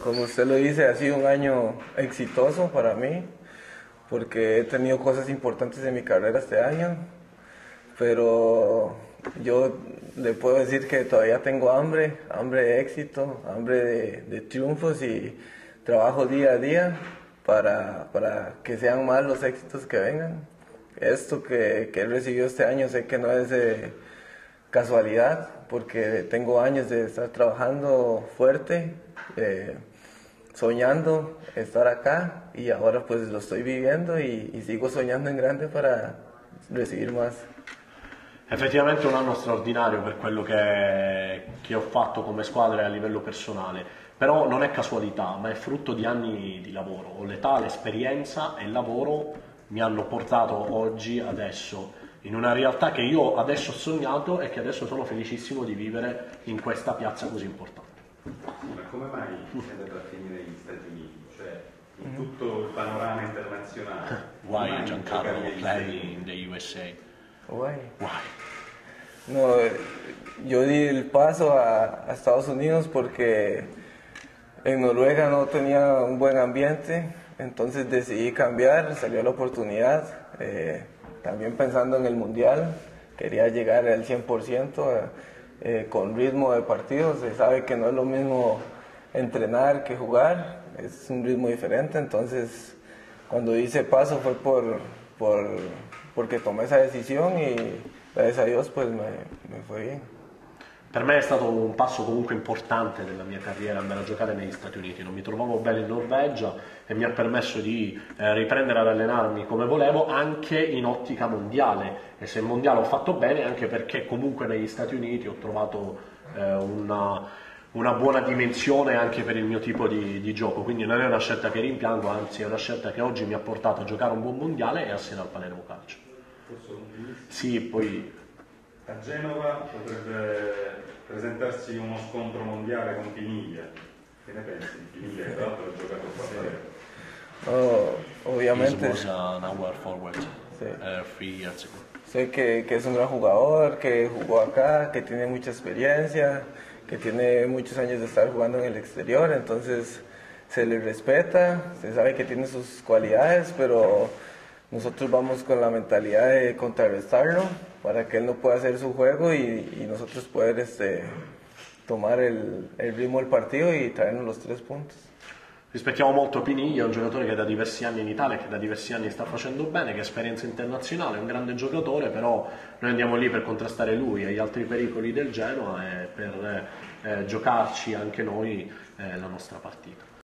como usted lo dice, ha sido un año exitoso para mí, porque he tenido cosas importantes en mi carrera este año, pero yo le puedo decir que todavía tengo hambre de éxito, hambre de triunfos y trabajo día a día para que sean más los éxitos que vengan. Esto que he recibido este año sé que no es casualidad, porque tengo años de estar trabajando fuerte, soñando estar acá y ahora pues lo estoy viviendo y sigo soñando en grande para recibir más. Effettivamente è un anno straordinario per quello che ho fatto come squadra e a livello personale, però non è casualità, ma è frutto di anni di lavoro. L'età, l'esperienza e il lavoro mi hanno portato oggi, adesso, in una realtà che io adesso ho sognato e che adesso sono felicissimo di vivere in questa piazza così importante. Ma come mai sei andato a finire negli Stati Uniti? Cioè, in tutto il panorama internazionale? Why Giancarlo play in the USA? Why? Why? No, yo di el paso a Estados Unidos porque en Noruega no tenía un buen ambiente, entonces decidí cambiar, salió la oportunidad, también pensando en el Mundial, quería llegar al 100% con ritmo de partido, se sabe que no es lo mismo entrenar que jugar, es un ritmo diferente, entonces cuando hice paso fue porque tomé esa decisión y gracias a Dios pues me fue bien. Per me è stato un passo comunque importante nella mia carriera andare a giocare negli Stati Uniti, non mi trovavo bene in Norvegia e mi ha permesso di riprendere ad allenarmi come volevo anche in ottica mondiale, e se il mondiale ho fatto bene anche perché comunque negli Stati Uniti ho trovato una buona dimensione anche per il mio tipo di gioco, quindi non è una scelta che rimpiango, anzi è una scelta che oggi mi ha portato a giocare un buon mondiale e a sedere al Palermo Calcio. Sì, poi A Genova potrebbe presentarsi uno scontro mondiale con Piniglia. Che ne pensi di Piniglia? Che tra l'altro ha giocato qua. Oh, obviamente was an hour forward sí, 3 years ago. sé que es un gran jugador, que jugó acá, que tiene mucha experiencia, que tiene muchos años de estar jugando en el exterior, entonces se le respeta, se sabe que tiene sus cualidades, pero nosotros vamos con la mentalidad de contrarrestarlo para que él no pueda hacer su juego y nosotros poder tomar el ritmo del partido y traernos los 3 puntos. Rispettiamo molto Piniglia, è un giocatore che da diversi anni in Italia, che da diversi anni sta facendo bene, che ha esperienza internazionale, è un grande giocatore, però noi andiamo lì per contrastare lui e gli altri pericoli del Genoa e per giocarci anche noi la nostra partita.